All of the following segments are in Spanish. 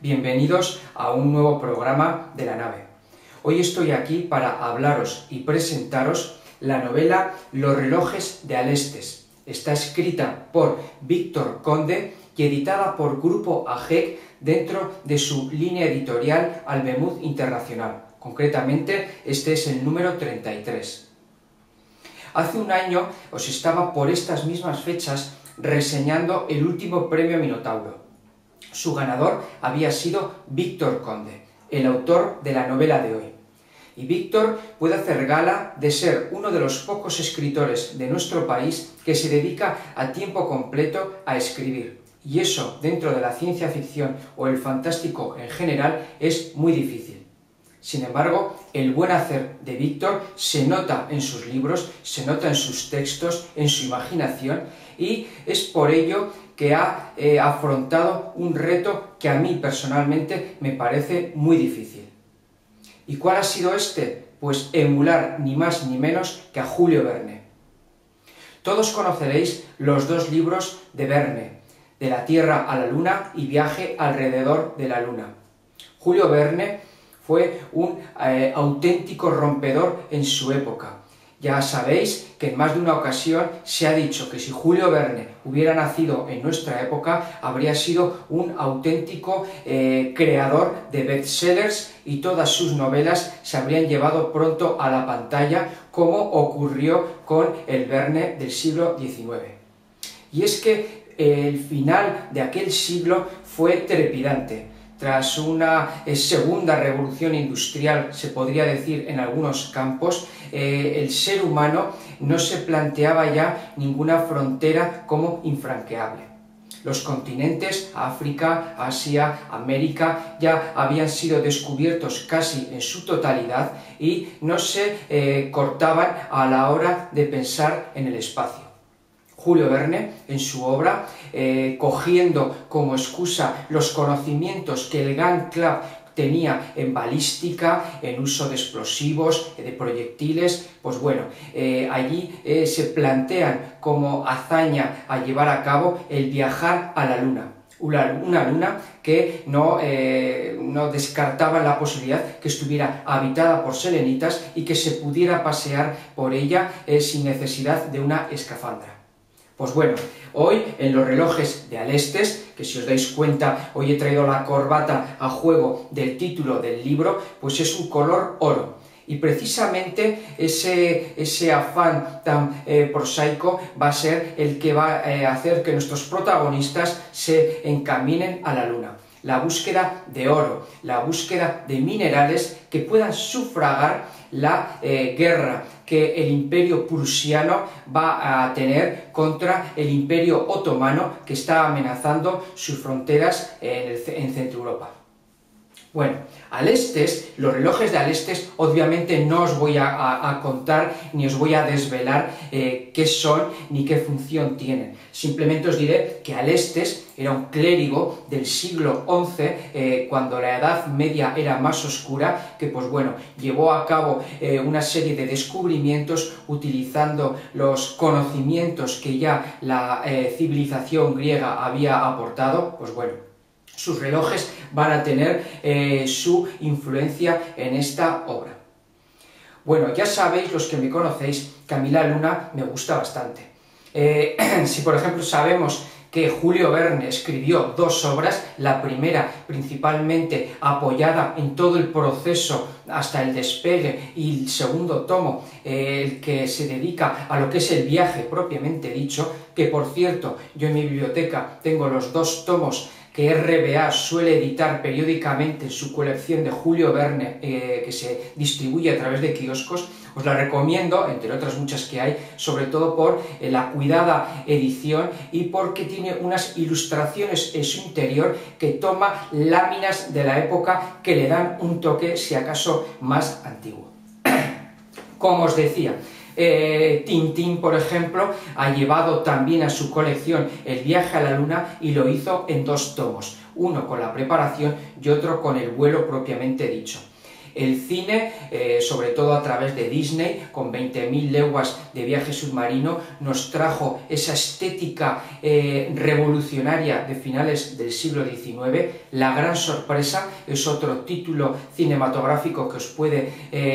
Bienvenidos a un nuevo programa de la nave. Hoy estoy aquí para hablaros y presentaros la novela Los relojes de Alestes. Está escrita por Víctor Conde y editada por Grupo AGEC dentro de su línea editorial Albemud Internacional. Concretamente, este es el número 33. Hace un año os estaba por estas mismas fechas reseñando el último premio Minotauro. Su ganador había sido Víctor Conde, el autor de la novela de hoy. Y Víctor puede hacer gala de ser uno de los pocos escritores de nuestro país que se dedica a tiempo completo a escribir. Y eso, dentro de la ciencia ficción o el fantástico en general, es muy difícil. Sin embargo, el buen hacer de Víctor se nota en sus libros, se nota en sus textos, en su imaginación, y es por ello que ha afrontado un reto que a mí personalmente me parece muy difícil. ¿Y cuál ha sido este? Pues emular ni más ni menos que a Julio Verne. Todos conoceréis los dos libros de Verne, De la Tierra a la Luna y Viaje alrededor de la Luna. Julio Verne fue un auténtico rompedor en su época. Ya sabéis que en más de una ocasión se ha dicho que si Julio Verne hubiera nacido en nuestra época, habría sido un auténtico creador de bestsellers y todas sus novelas se habrían llevado pronto a la pantalla, como ocurrió con el Verne del siglo XIX. Y es que el final de aquel siglo fue trepidante. Tras una segunda revolución industrial, se podría decir en algunos campos, el ser humano no se planteaba ya ninguna frontera como infranqueable. Los continentes, África, Asia, América, ya habían sido descubiertos casi en su totalidad y no se cortaban a la hora de pensar en el espacio. Julio Verne, en su obra, cogiendo como excusa los conocimientos que el Gun Club tenía en balística, en uso de explosivos, de proyectiles, pues bueno, allí se plantean como hazaña a llevar a cabo el viajar a la Luna. Una luna que no descartaba la posibilidad que estuviera habitada por selenitas y que se pudiera pasear por ella sin necesidad de una escafandra. Pues bueno, hoy en los relojes de Alestes, que si os dais cuenta hoy he traído la corbata a juego del título del libro, pues es un color oro. Y precisamente ese afán tan prosaico va a ser el que va a hacer que nuestros protagonistas se encaminen a la Luna. La búsqueda de oro, la búsqueda de minerales que puedan sufragar la guerra que el imperio prusiano va a tener contra el imperio otomano que está amenazando sus fronteras en Centro Europa. Bueno, Alestes, los relojes de Alestes, obviamente no os voy a contar ni os voy a desvelar qué son ni qué función tienen. Simplemente os diré que Alestes era un clérigo del siglo XI, cuando la Edad Media era más oscura, que pues bueno, llevó a cabo una serie de descubrimientos utilizando los conocimientos que ya la civilización griega había aportado. Pues bueno, sus relojes van a tener su influencia en esta obra. Bueno, ya sabéis, los que me conocéis, que a mí la Luna me gusta bastante. Si por ejemplo sabemos que Julio Verne escribió dos obras, la primera principalmente apoyada en todo el proceso hasta el despegue, y el segundo tomo, el que se dedica a lo que es el viaje propiamente dicho, que por cierto yo en mi biblioteca tengo los dos tomos que RBA suele editar periódicamente en su colección de Julio Verne, que se distribuye a través de kioscos. Os la recomiendo, entre otras muchas que hay, sobre todo por la cuidada edición y porque tiene unas ilustraciones en su interior que toma láminas de la época que le dan un toque, si acaso, más antiguo. Como os decía, Tintín, por ejemplo, ha llevado también a su colección El viaje a la Luna y lo hizo en dos tomos, uno con la preparación y otro con el vuelo propiamente dicho. El cine, sobre todo a través de Disney, con 20.000 leguas de viaje submarino, nos trajo esa estética revolucionaria de finales del siglo XIX. La gran sorpresa es otro título cinematográfico que os puede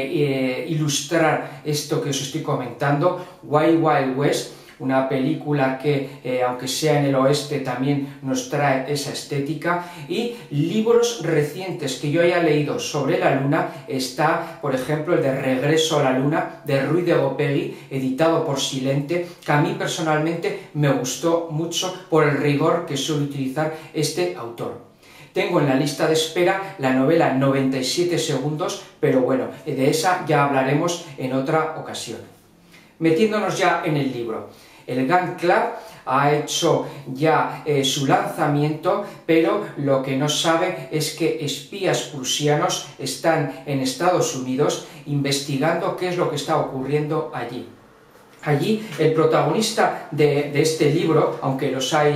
ilustrar esto que os estoy comentando, Wild Wild West, una película que, aunque sea en el oeste, también nos trae esa estética. Y libros recientes que yo haya leído sobre la Luna, está, por ejemplo, el de Regreso a la Luna, de Ruy de Gopegui, editado por Silente, que a mí personalmente me gustó mucho por el rigor que suele utilizar este autor. Tengo en la lista de espera la novela 97 segundos, pero bueno, de esa ya hablaremos en otra ocasión. Metiéndonos ya en el libro. El Gun Club ha hecho ya su lanzamiento, pero lo que no sabe es que espías prusianos están en Estados Unidos investigando qué es lo que está ocurriendo allí. Allí el protagonista de este libro, aunque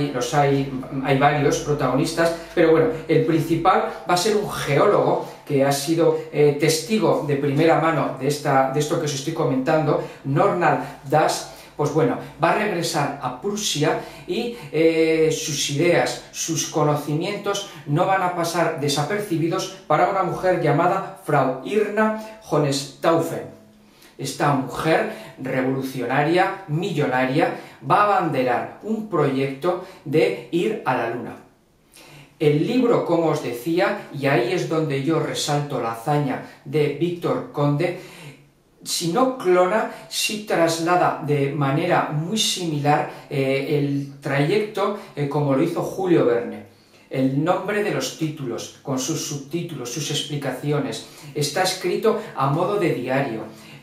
hay varios protagonistas, pero bueno, el principal va a ser un geólogo que ha sido testigo de primera mano de esto que os estoy comentando, Nornald Das. Pues bueno, va a regresar a Prusia y sus ideas, sus conocimientos no van a pasar desapercibidos para una mujer llamada Frau Irna Hohenstaufen. Esta mujer revolucionaria, millonaria, va a abanderar un proyecto de ir a la Luna. El libro, como os decía, y ahí es donde yo resalto la hazaña de Victor Conde, si no clona, sí traslada de manera muy similar el trayecto como lo hizo Julio Verne. El nombre de los títulos, con sus subtítulos, sus explicaciones, está escrito a modo de diario.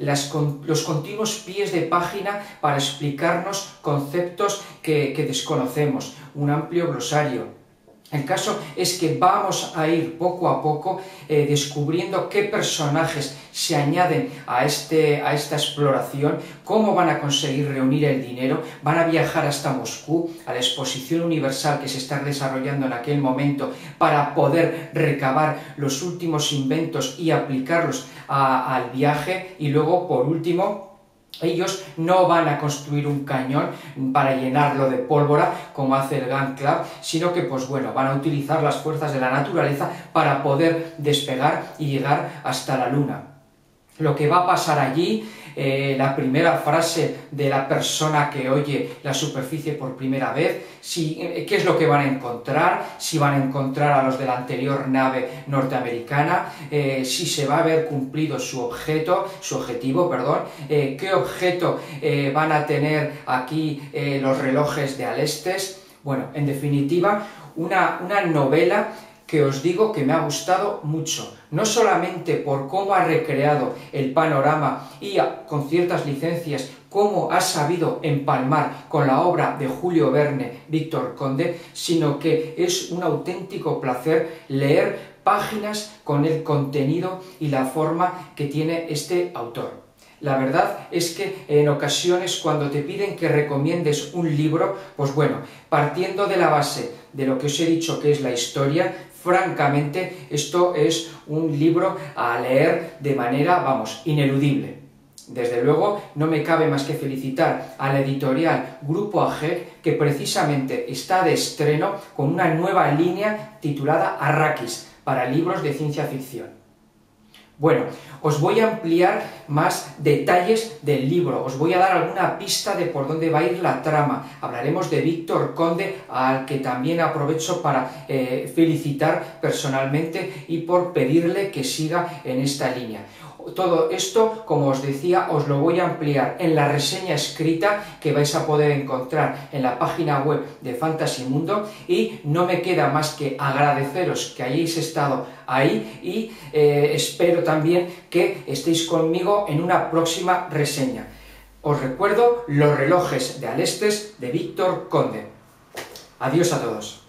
Los continuos pies de página para explicarnos conceptos que desconocemos, un amplio glosario. El caso es que vamos a ir poco a poco descubriendo qué personajes se añaden a esta exploración, cómo van a conseguir reunir el dinero, van a viajar hasta Moscú, a la exposición universal que se está desarrollando en aquel momento, para poder recabar los últimos inventos y aplicarlos al viaje. Y luego, por último, ellos no van a construir un cañón para llenarlo de pólvora como hace el Gun Club, sino que pues bueno, van a utilizar las fuerzas de la naturaleza para poder despegar y llegar hasta la Luna. Lo que va a pasar allí, la primera frase de la persona que oye la superficie por primera vez, qué es lo que van a encontrar, si van a encontrar a los de la anterior nave norteamericana, si se va a ver cumplido su objetivo, qué objeto van a tener aquí los relojes de Alestes. Bueno, en definitiva, una novela que os digo que me ha gustado mucho, no solamente por cómo ha recreado el panorama y con ciertas licencias, cómo ha sabido empalmar con la obra de Julio Verne, Victor Conde, sino que es un auténtico placer leer páginas con el contenido y la forma que tiene este autor. La verdad es que en ocasiones cuando te piden que recomiendes un libro, pues bueno, partiendo de la base de lo que os he dicho que es la historia, francamente esto es un libro a leer de manera, vamos, ineludible. Desde luego no me cabe más que felicitar a la editorial Grupo AG, que precisamente está de estreno con una nueva línea titulada Arrakis, para libros de ciencia ficción. Bueno, os voy a ampliar más detalles del libro, os voy a dar alguna pista de por dónde va a ir la trama. Hablaremos de Victor Conde, al que también aprovecho para felicitar personalmente y por pedirle que siga en esta línea. Todo esto, como os decía, os lo voy a ampliar en la reseña escrita que vais a poder encontrar en la página web de Fantasy Mundo, y no me queda más que agradeceros que hayáis estado ahí y espero también que estéis conmigo en una próxima reseña. Os recuerdo Los relojes de Alestes de Victor Conde. Adiós a todos.